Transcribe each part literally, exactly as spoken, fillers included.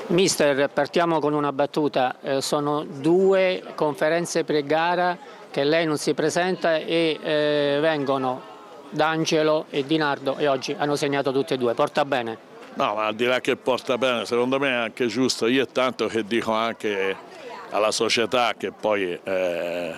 Mister, partiamo con una battuta, eh, sono due conferenze pre-gara che lei non si presenta e eh, vengono D'Angelo e Di Nardo e oggi hanno segnato tutti e due, porta bene? No, ma al di là che porta bene, secondo me è anche giusto, io è tanto che dico anche alla società che poi eh,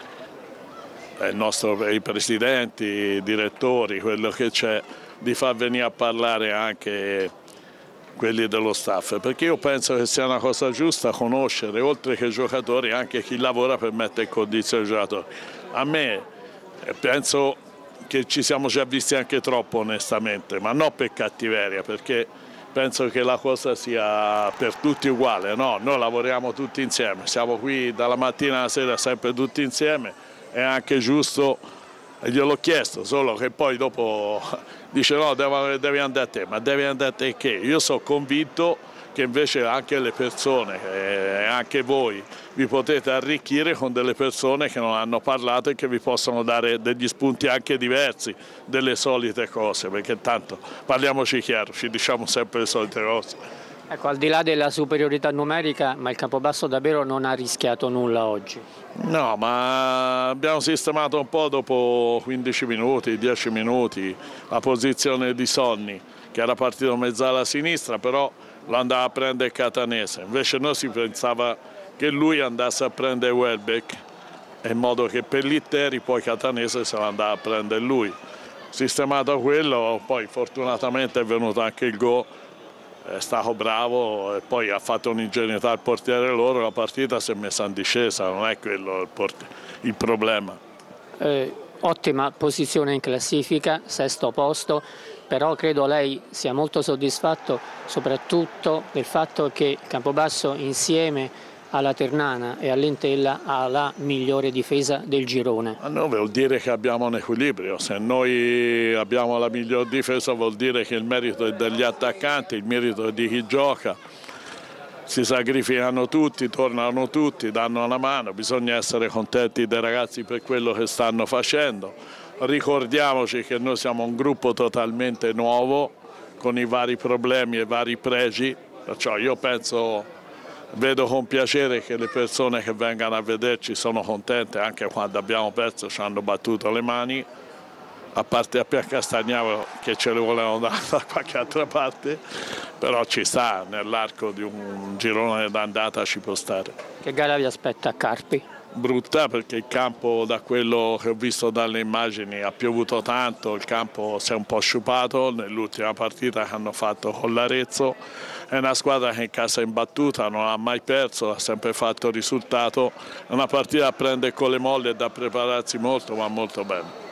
è il nostro, i presidenti, i direttori, quello che c'è, di far venire a parlare anche quelli dello staff, perché io penso che sia una cosa giusta conoscere, oltre che i giocatori, anche chi lavora per mettere in condizione i giocatori. A me penso che ci siamo già visti anche troppo onestamente, ma non per cattiveria, perché penso che la cosa sia per tutti uguale, no? Noi lavoriamo tutti insieme, siamo qui dalla mattina alla sera sempre tutti insieme, è anche giusto. Gliel'ho chiesto, solo che poi dopo dice no, devi, devi andare a te, ma devi andare a te che? Io sono convinto che invece anche le persone, e anche voi, vi potete arricchire con delle persone che non hanno parlato e che vi possono dare degli spunti anche diversi delle solite cose, perché tanto parliamoci chiaro, ci diciamo sempre le solite cose. Ecco, al di là della superiorità numerica, ma il Campobasso davvero non ha rischiato nulla oggi? No, ma abbiamo sistemato un po' dopo quindici minuti, dieci minuti, la posizione di Sonny, che era partito mezzo alla sinistra, però lo andava a prendere Catanese. Invece noi si pensava che lui andasse a prendere Welbeck, in modo che per Litteri poi Catanese se lo andava a prendere lui. Sistemato quello, poi fortunatamente è venuto anche il gol. È stato bravo e poi ha fatto un'ingenuità al portiere loro, la partita si è messa in discesa, non è quello il, il problema. Eh, ottima posizione in classifica, sesto posto, però credo lei sia molto soddisfatto soprattutto del fatto che Campobasso insieme alla Ternana e all'Entella ha la migliore difesa del girone. A noi vuol dire che abbiamo un equilibrio, se noi abbiamo la miglior difesa vuol dire che il merito è degli attaccanti, il merito è di chi gioca, si sacrificano tutti, tornano tutti, danno una mano, bisogna essere contenti dei ragazzi per quello che stanno facendo. Ricordiamoci che noi siamo un gruppo totalmente nuovo, con i vari problemi e i vari pregi, perciò io penso... Vedo con piacere che le persone che vengano a vederci sono contente, anche quando abbiamo perso ci hanno battuto le mani, a parte a Piacastagnaro che ce le volevano dare da qualche altra parte, però ci sta, nell'arco di un girone d'andata ci può stare. Che gara vi aspetta a Carpi? Brutta, perché il campo, da quello che ho visto dalle immagini, ha piovuto tanto, il campo si è un po' sciupato nell'ultima partita che hanno fatto con l'Arezzo. È una squadra che in casa è imbattuta, non ha mai perso, ha sempre fatto risultato. È una partita da prendere con le molle e da prepararsi molto, ma molto bene.